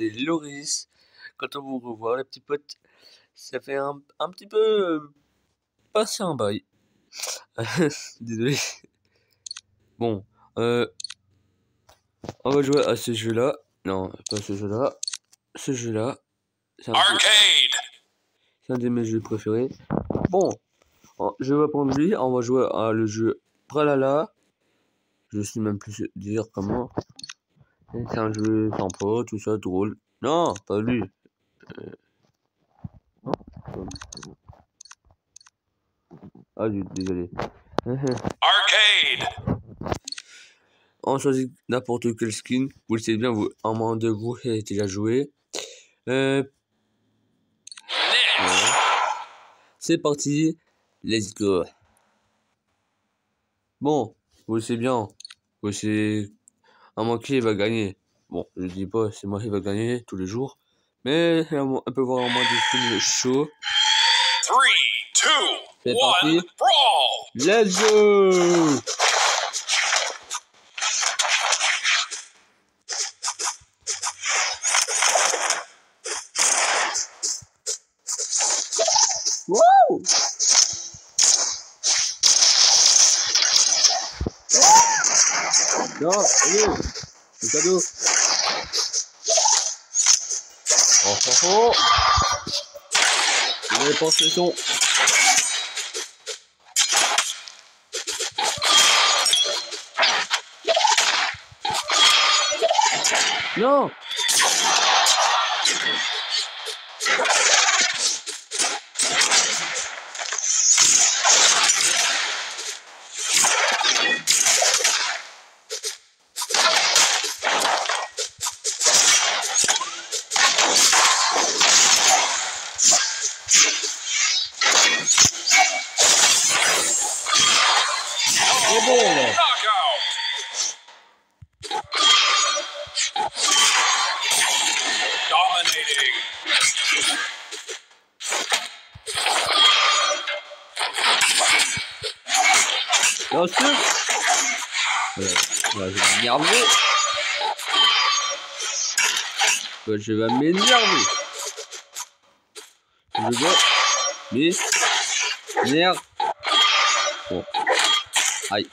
c'est Loris. Quand on vous revoit, les petits potes, ça fait un petit peu passer un bail. Désolé. Bon, on va jouer à ce jeu-là. Non, pas ce jeu-là. Ce jeu-là, c'est un de mes jeux préférés. Bon, je vais prendre lui. On va jouer à le jeu Pralala. Je sais même plus dire comment. C'est un jeu sympa, tout ça, drôle. Non, pas lui. Non. Ah, désolé. Arcade. On choisit n'importe quel skin. Vous le savez bien, vous, un moment de vous avez déjà joué. Voilà. C'est parti. Let's go. Bon, vous le savez bien. Vous savez un moment qui va gagner. Bon, je dis pas c'est moi qui va gagner tous les jours. Mais on peut voir un moment de skin chaud. 3, 2, C'est 1, parti. brawl. Let's go. Wouh! Non, allez, le cadeau. Oh. Vous avez pensé son. Non. C'est bon là. Knockout. Dominating. Non, je vais m'énerver. Je vais m'énerver. Je vais m'énerver. Bon. Aïe.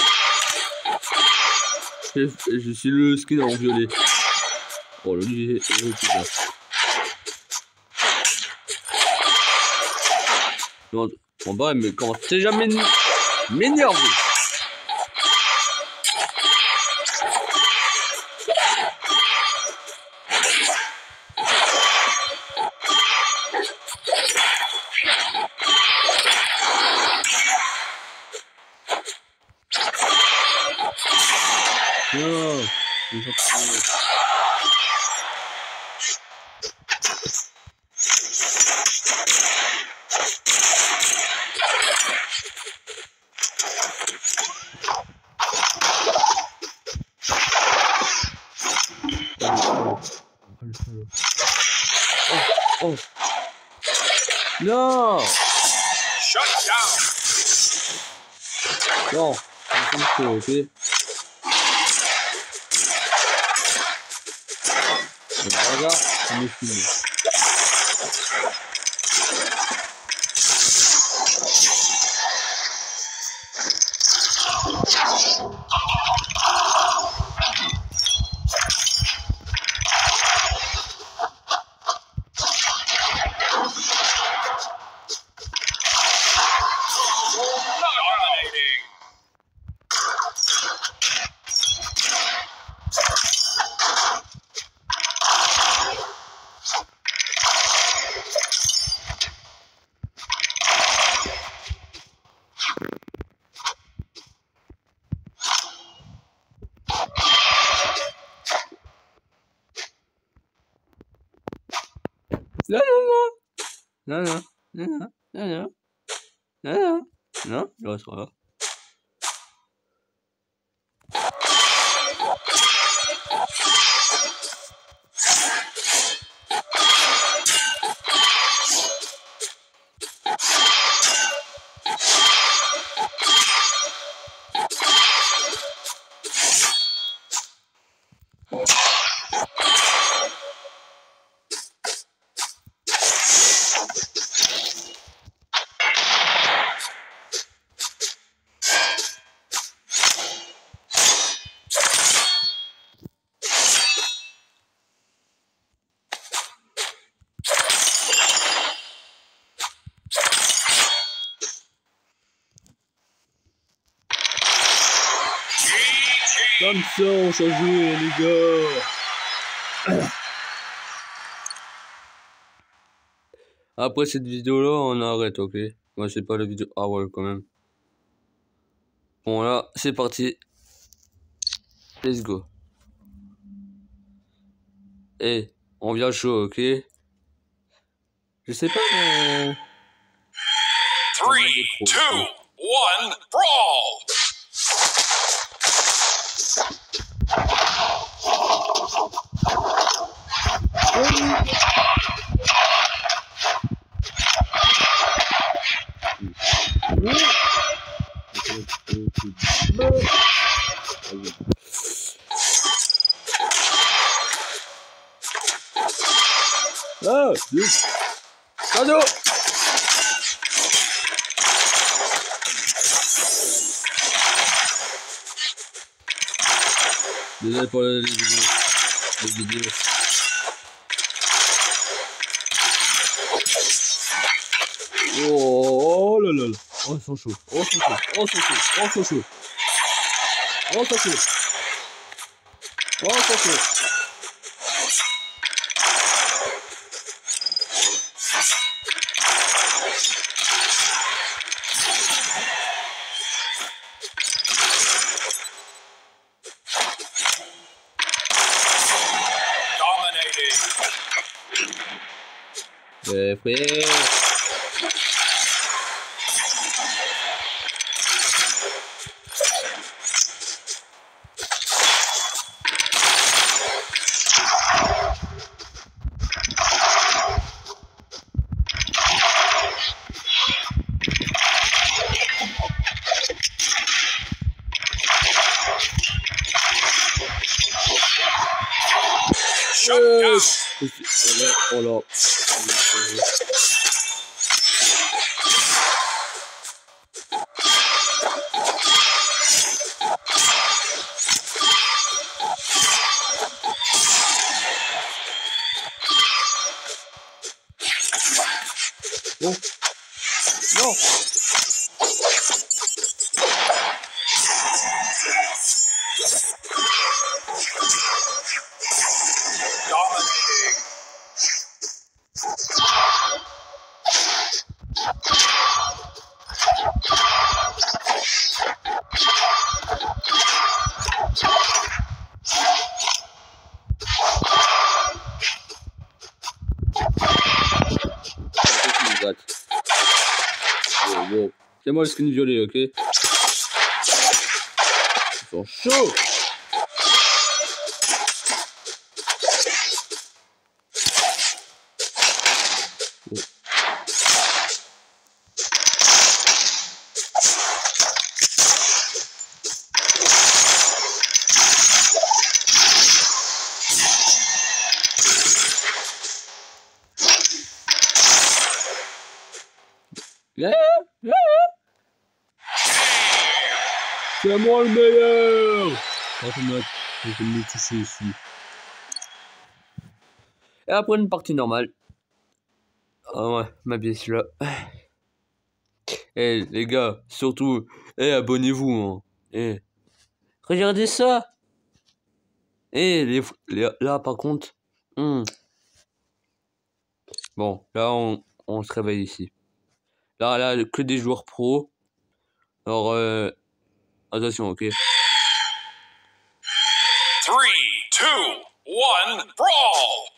Je suis le skin en violet. Oh, lui, putain. Non, en bas, mais comment c'est jamais m'énerver. Non, oh. Non. Shut down. Non, c'est ok. Regarde, on est fini. Dominating. Non, il reste pas là. Comme ça, on s'en joue, les gars. Après cette vidéo-là, on arrête, ok? Moi, c'est pas la vidéo. Ah ouais, quand même. Bon, là, c'est parti. Let's go. Eh, on vient chaud, ok? Je sais pas, mais... 3, 2, 1, brawl! Ah, yes. Cadeau. Désolé pour les vidéos. Oh là là là. Oh, ils sont chauds. Oh, ils sont chauds. Oh, ils sont chauds. Oh, ils sont chauds. Oh, ils sont chauds. Oh, ils sont chauds. Dominating. Frère. Shut down. Oh là. Bon. Non. Dominating. Wow. C'est moi le skin violet, ok? Ils sont chauds! Yeah, yeah. C'est moi le meilleur! Je vais me toucher ici. Et après une partie normale. Ah ouais, ma pièce là. Eh les gars, surtout, abonnez-vous. Hein. Regardez ça! Là par contre. Bon, là on se réveille ici. Là, que des joueurs pros. Alors, attention, ok? 3, 2, 1, brawl!